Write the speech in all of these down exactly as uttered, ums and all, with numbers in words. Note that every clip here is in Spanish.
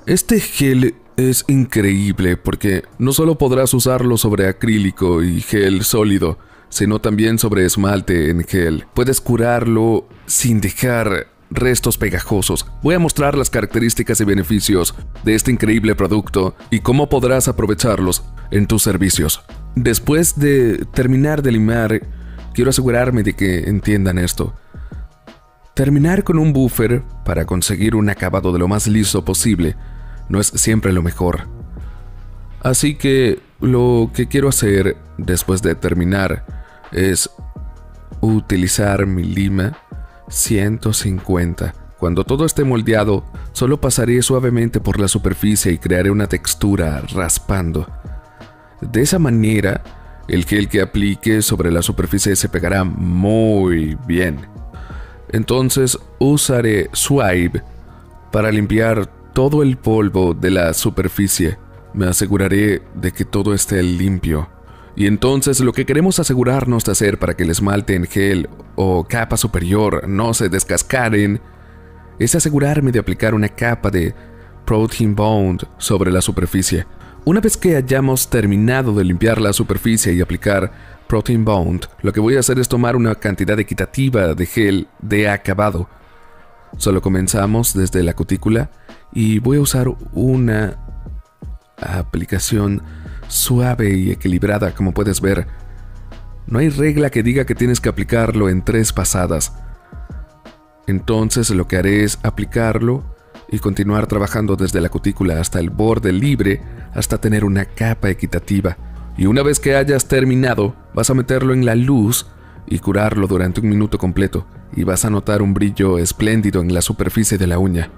Este gel es increíble porque no solo podrás usarlo sobre acrílico y gel sólido, sino también sobre esmalte en gel. Puedes curarlo sin dejar restos pegajosos. Voy a mostrar las características y beneficios de este increíble producto y cómo podrás aprovecharlos en tus servicios. Después de terminar de limar, quiero asegurarme de que entiendan esto. Terminar con un buffer para conseguir un acabado de lo más liso posible no es siempre lo mejor. Así que lo que quiero hacer después de terminar es utilizar mi lima ciento cincuenta. Cuando todo esté moldeado, solo pasaré suavemente por la superficie y crearé una textura raspando. De esa manera, el gel que aplique sobre la superficie se pegará muy bien. Entonces usaré Swipe para limpiar todo el polvo de la superficie. Me aseguraré de que todo esté limpio. Y entonces lo que queremos asegurarnos de hacer para que el esmalte en gel o capa superior no se descascaren es asegurarme de aplicar una capa de Protein Bond sobre la superficie. Una vez que hayamos terminado de limpiar la superficie y aplicar Protein Bond, lo que voy a hacer es tomar una cantidad equitativa de gel de acabado. Solo comenzamos desde la cutícula y voy a usar una aplicación suave y equilibrada, como puedes ver. No hay regla que diga que tienes que aplicarlo en tres pasadas. Entonces lo que haré es aplicarlo y continuar trabajando desde la cutícula hasta el borde libre hasta tener una capa equitativa. Y una vez que hayas terminado, vas a meterlo en la luz y curarlo durante un minuto completo y vas a notar un brillo espléndido en la superficie de la uña.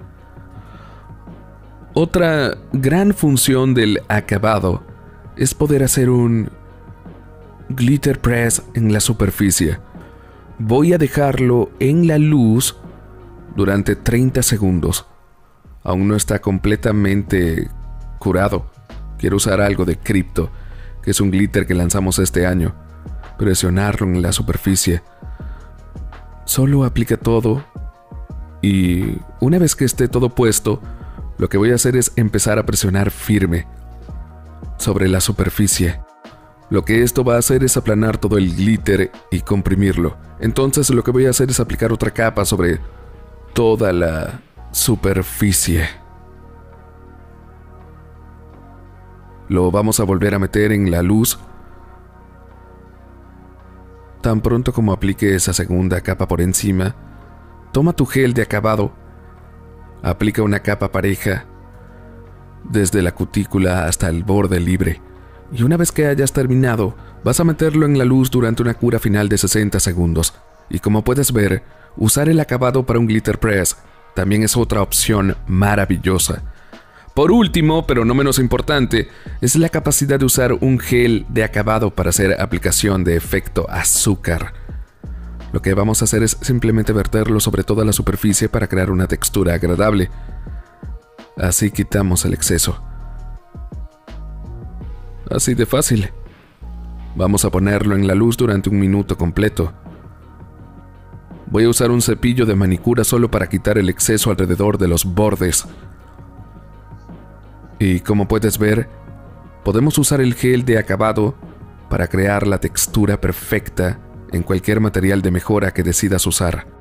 Otra gran función del acabado es poder hacer un glitter press en la superficie. Voy a dejarlo en la luz durante treinta segundos. Aún no está completamente curado. Quiero usar algo de Crypto, que es un glitter que lanzamos este año. Presionarlo en la superficie. Solo aplica todo y una vez que esté todo puesto, lo que voy a hacer es empezar a presionar firme sobre la superficie. Lo que esto va a hacer es aplanar todo el glitter y comprimirlo. Entonces lo que voy a hacer es aplicar otra capa sobre toda la superficie. Lo vamos a volver a meter en la luz. Tan pronto como aplique esa segunda capa por encima, toma tu gel de acabado, aplica una capa pareja desde la cutícula hasta el borde libre, y una vez que hayas terminado, vas a meterlo en la luz durante una cura final de sesenta segundos. Y como puedes ver, usar el acabado para un glitter press también es otra opción maravillosa. Por último, pero no menos importante, es la capacidad de usar un gel de acabado para hacer aplicación de efecto azúcar. Lo que vamos a hacer es simplemente verterlo sobre toda la superficie para crear una textura agradable. Así quitamos el exceso. Así de fácil. Vamos a ponerlo en la luz durante un minuto completo. Voy a usar un cepillo de manicura solo para quitar el exceso alrededor de los bordes. Y como puedes ver, podemos usar el gel de acabado para crear la textura perfecta en cualquier material de mejora que decidas usar.